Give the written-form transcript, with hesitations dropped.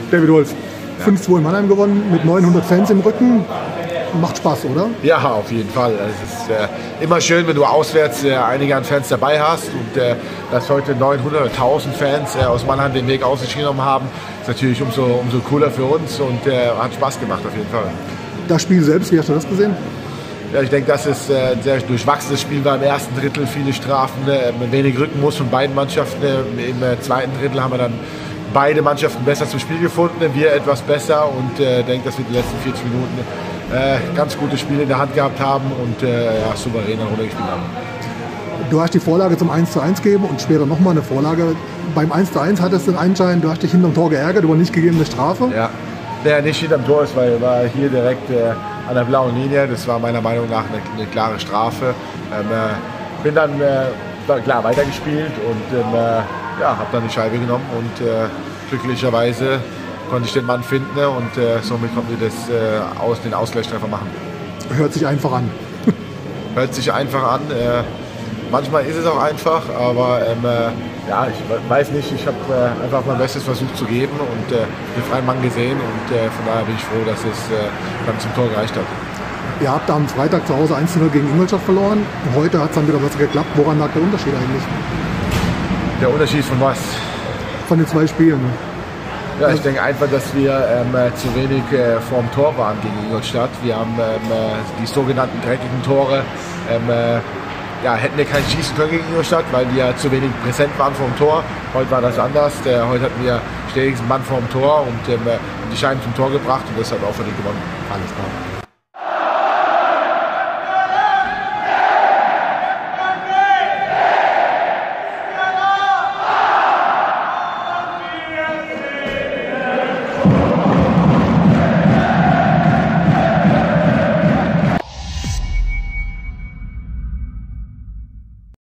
David Wolf, 5-2 in Mannheim gewonnen, mit 900 Fans im Rücken. Macht Spaß, oder? Ja, auf jeden Fall. Es ist immer schön, wenn du auswärts einige an Fans dabei hast. Und dass heute 900 oder 1000 Fans aus Mannheim den Weg auf sich genommen haben, ist natürlich umso cooler für uns und hat Spaß gemacht auf jeden Fall. Das Spiel selbst, wie hast du das gesehen? Ja, ich denke, dass es ein sehr durchwachsenes Spiel war im ersten Drittel, viele Strafen, wenig Rückenmuss von beiden Mannschaften. Im zweiten Drittel haben wir dann beide Mannschaften besser zum Spiel gefunden, wir etwas besser und denke, dass wir die letzten 40 Minuten ganz gute Spiele in der Hand gehabt haben und souverän runtergespielt haben. Du hast die Vorlage zum 1:1 gegeben und später nochmal eine Vorlage. Beim 1:1 hattest du den Anschein, du hast dich hinterm Tor geärgert über nicht gegebene Strafe. Ja, der nicht hinterm Tor ist, weil war hier direkt an der blauen Linie. Das war meiner Meinung nach eine klare Strafe. Bin dann klar weitergespielt und habe dann die Scheibe genommen und glücklicherweise konnte ich den Mann finden und somit konnten wir den Ausgleichstreffer machen. Hört sich einfach an. Hört sich einfach an. Manchmal ist es auch einfach, aber ich weiß nicht. Ich habe einfach mein Bestes versucht zu geben und den freien Mann gesehen und von daher bin ich froh, dass es dann zum Tor gereicht hat. Ihr habt am Freitag zu Hause 1:0 gegen Ingolstadt verloren. Heute hat es dann wieder besser geklappt. Woran lag der Unterschied eigentlich? Der Unterschied von was? Von den 2 Spielen. Ja, ich denke einfach, dass wir zu wenig vorm Tor waren gegen Ingolstadt. Wir haben die sogenannten dreckigen Tore, hätten wir kein schießen können gegen Ingolstadt, weil wir zu wenig präsent waren vorm Tor. Heute war das anders. Heute hatten wir ständig einen Mann vorm Tor und die Scheiben zum Tor gebracht und deshalb auch verdient gewonnen. Alles klar.